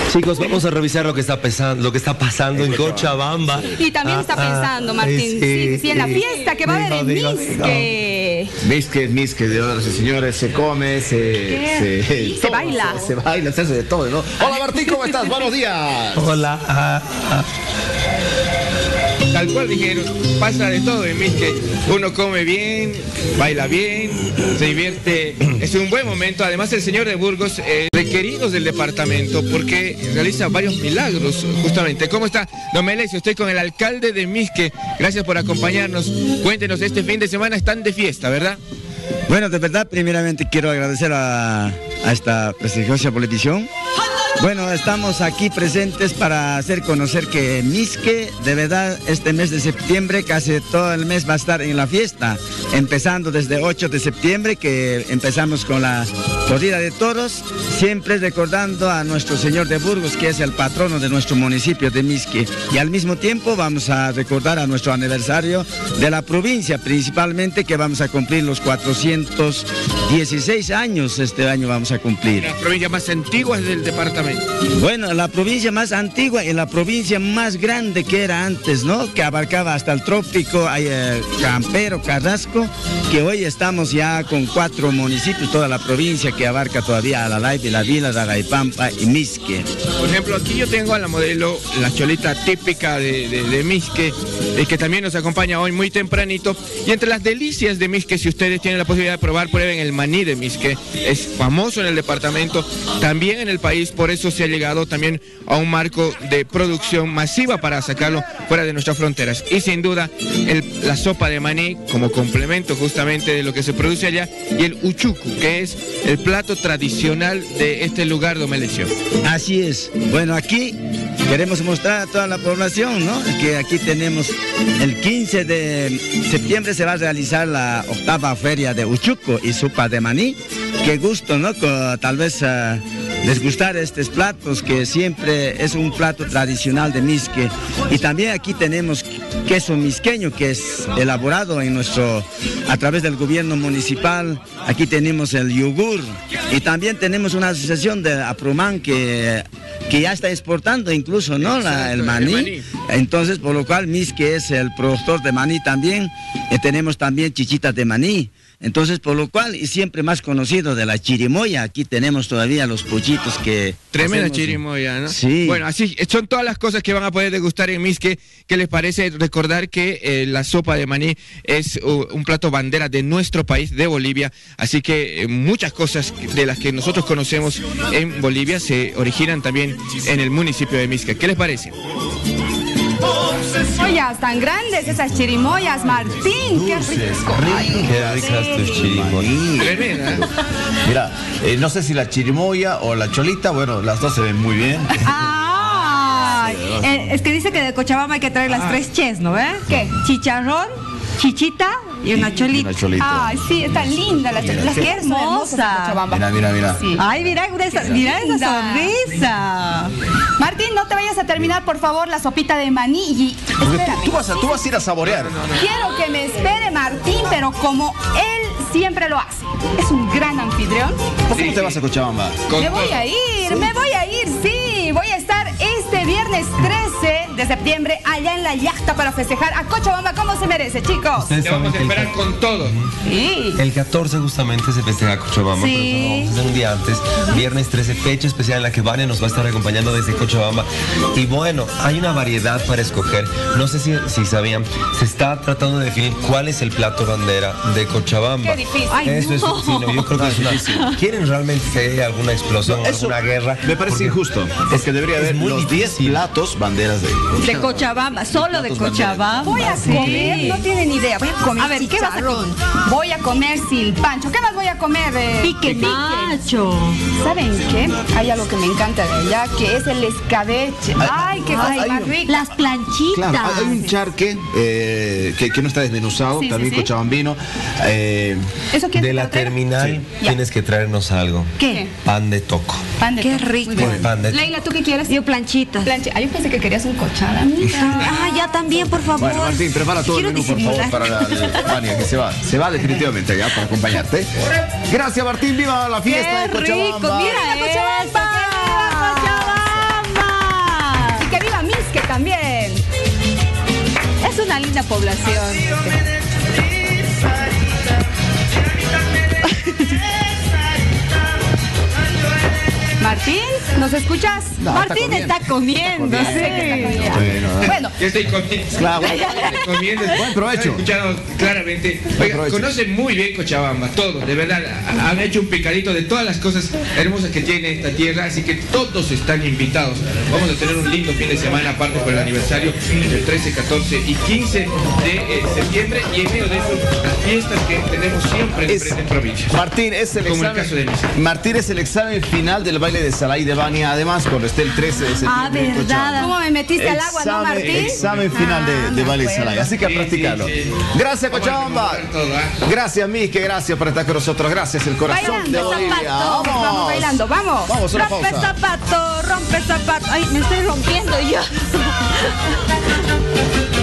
Chicos, vamos a revisar lo que está pasando en Cochabamba. Y también está pensando, Martín, sí, en la fiesta que va a haber en Misque. Misque, señoras y señores, se come, se baila. Se baila, se hace de todo, ¿no? Hola Martín, ¿cómo estás? Buenos días. Hola. Tal cual dijeron, pasa de todo en Misque. Uno come bien, baila bien, se divierte. Es un buen momento. Además, el señor de Burgos, requeridos del departamento, porque realiza varios milagros, justamente. ¿Cómo está, don Melesio? Estoy con el alcalde de Misque. Gracias por acompañarnos. Cuéntenos, este fin de semana están de fiesta, ¿verdad? Bueno, de verdad, primeramente quiero agradecer a esta prestigiosa televisión. Bueno, estamos aquí presentes para hacer conocer que Misque, de verdad, este mes de septiembre, casi todo el mes va a estar en la fiesta. Empezando desde 8 de septiembre, que empezamos con la corrida de toros, siempre recordando a nuestro señor de Burgos, que es el patrono de nuestro municipio de Misque. Y al mismo tiempo vamos a recordar a nuestro aniversario de la provincia, principalmente, que vamos a cumplir los 416 años este año vamos a cumplir. La provincia más antigua es del departamento. Bueno, la provincia más antigua y la provincia más grande que era antes, ¿no? Que abarcaba hasta el trópico, Campero, Carrasco, que hoy estamos ya con 4 municipios, toda la provincia que abarca todavía Alalaipa, La Vila, Dagaipampa y Misque. Por ejemplo, aquí yo tengo a la modelo, la cholita típica de Misque, que también nos acompaña hoy muy tempranito. Y entre las delicias de Misque, si ustedes tienen la posibilidad de probar, prueben el maní de Misque. Es famoso en el departamento, también en el país, por eso se ha llegado también a un marco de producción masiva para sacarlo fuera de nuestras fronteras. Y sin duda, la sopa de maní como complemento justamente de lo que se produce allá, y el uchucu, que es el plato tradicional de este lugar, don Melesio. Así es. Bueno, aquí queremos mostrar a toda la población, ¿no? Que aquí tenemos el 15 de septiembre se va a realizar la 8ª feria de uchuco y sopa de maní. Qué gusto, ¿no? Tal vez les gustar estos platos, que siempre es un plato tradicional de Misque. Y también aquí tenemos queso misqueño, que es elaborado a través del gobierno municipal. Aquí tenemos el yogur y también tenemos una asociación de Aprumán que ya está exportando incluso, ¿no? El maní. Entonces, por lo cual Misque es el productor de maní también. Tenemos también chichitas de maní. Entonces, por lo cual, y siempre más conocido de la chirimoya, aquí tenemos todavía los pollitos que... Tremenda chirimoya, ¿no? Sí. Bueno, así son todas las cosas que van a poder degustar en Misque. ¿Qué les parece recordar que la sopa de maní es un plato bandera de nuestro país, de Bolivia? Así que muchas cosas de las que nosotros conocemos en Bolivia se originan también en el municipio de Misque. ¿Qué les parece? Ollas tan grandes esas chirimoyas, Martín, qué rico. Qué ricas tus chirimoyas. Tremenda. Mira, no sé si la chirimoya o la cholita, bueno, las dos se ven muy bien. Es que dice que de Cochabamba hay que traer las 3 ches, ¿no ves? ¿Qué? Chicharrón, chichita y una cholita. Ay, sí, está linda la cholita. Las que son hermosas de Cochabamba. Mira. Sí. Ay, mira esa sonrisa. Martín, no te vayas a terminar, por favor, la sopita de maní. Y espérame. Tú vas a ir a saborear. Quiero que me espere Martín, pero como él siempre lo hace. Es un gran anfitrión. ¿Por qué no te vas a Cochabamba? Me voy a ir, sí. Voy a estar este viernes 13 de septiembre allá en la yacta para festejar a Cochabamba como se merece, chicos. Ustedes Te vamos a saben que esperar con todo. Sí. el 14 justamente se festeja Cochabamba, Sí. pero eso lo vamos a hacer un día antes. Viernes 13, fecha especial en la que Vania nos va a estar acompañando desde Cochabamba. Y bueno, hay una variedad para escoger. No sé si sabían, se está tratando de definir cuál es el plato bandera de Cochabamba. Qué difícil. Eso es, sí, no, yo creo que es una... ¿Quieren realmente que haya alguna explosión, alguna guerra? Me parece injusto. Es que debería haber muy los 10 platos banderas De Cochabamba, solo de Cochabamba. Voy a comer, no tienen idea. Voy a comer. A ver, ¿qué vas a comer? Voy a comer silpancho. ¿Qué más voy a comer? Pique macho. ¿Saben qué? Hay algo que me encanta de allá, que es el escabeche. Ay, qué cosa más rica. Las planchitas. Claro, hay un charque que no está desmenuzado, Sí, también sí, sí. cochabambino. ¿Eso quién De te la lo trae? terminal tienes que traernos algo. ¿Qué? Pan de toco. Pan de Qué toco. rico. Muy bien. Pan de toco. Leila, ¿tú qué quieres? Yo planchitas. Yo pensé que querías un cochada, amiga. Ah, ya también, por favor. Bueno, Martín, prepara todo el Quiero menú, por favor, disimular. para la Vania, que se va. Se va definitivamente ya para acompañarte. Gracias, Martín. Viva la fiesta Qué de Cochabamba. rico, mira Cochabamba. Cochabamba. población. Martín, ¿nos escuchas? No, Martín está comiendo. Sí. Bueno, Ya estoy comiendo. Claro. Estoy comiendo. Buen provecho. Escuchado claramente. Oiga, provecho. conocen muy bien Cochabamba, todos, de verdad. Han hecho un picadito de todas las cosas hermosas que tiene esta tierra, así que todos están invitados. Vamos a tener un lindo fin de semana, aparte por el aniversario del 13, 14 y 15 de septiembre. Y en medio de eso, las fiestas que tenemos siempre en provincia. Martín, es el Como el examen. caso de Misa. Martín es el examen final del baile de Salah y de Bania, además, cuando esté el 13 de septiembre. Ah, en Cochabamba. verdad. ¿cómo me metiste al agua, no, Martín? Examen final de baile de Salah. Así que a Sí, practicarlo. sí, sí. Gracias, Vamos a Cochabamba. remontar todo, ¿ah? Gracias, Mike. Gracias por estar con nosotros. Gracias, el corazón de Bailando, Bolivia. zapato. Vamos bailando, vamos. Vamos, una Rompe pausa. zapato, rompe zapato. Ay, me estoy rompiendo yo.